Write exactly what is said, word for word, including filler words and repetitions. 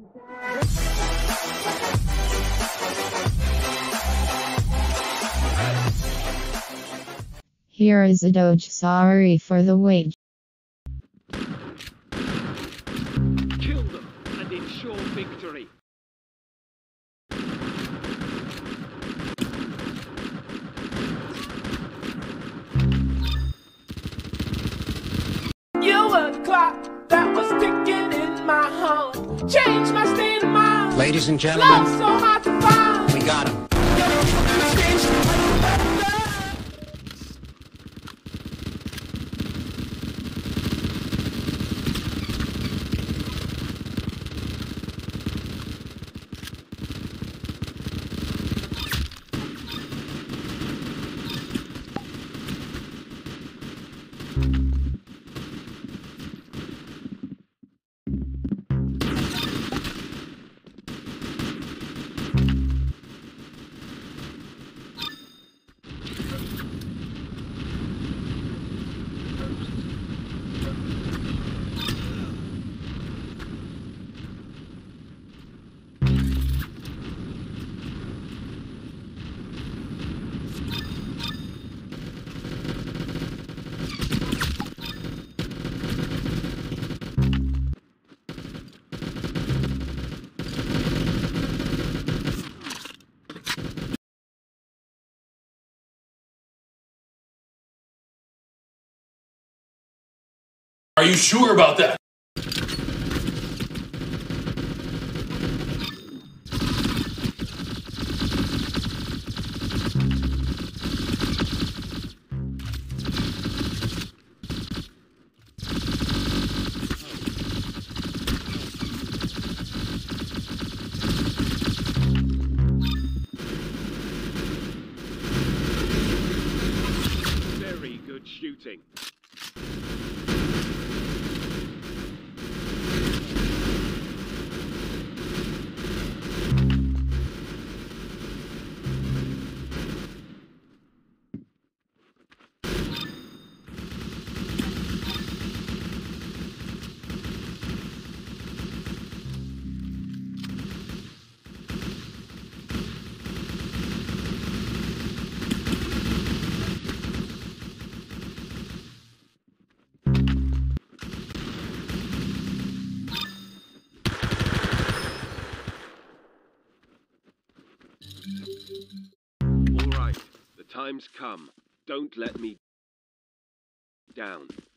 Here is a Doge. Sorry for the wait. Kill them and ensure victory. You were the clock that was ticking in my home. Changed my state of mind. Ladies and gentlemen, Love so hard to find. we got him. Are you sure about that? Very good shooting. All right, the time's come. Don't let me down.